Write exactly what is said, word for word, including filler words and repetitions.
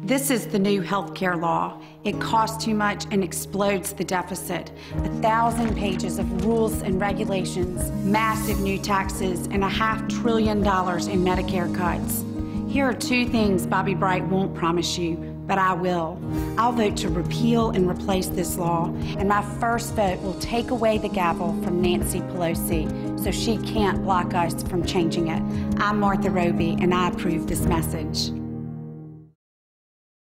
This is the new health care law. It costs too much and explodes the deficit. A thousand pages of rules and regulations, massive new taxes, and a half trillion dollars in Medicare cuts. Here are two things Bobby Bright won't promise you, but I will. I'll vote to repeal and replace this law, and my first vote will take away the gavel from Nancy Pelosi so she can't block us from changing it. I'm Martha Roby, and I approve this message.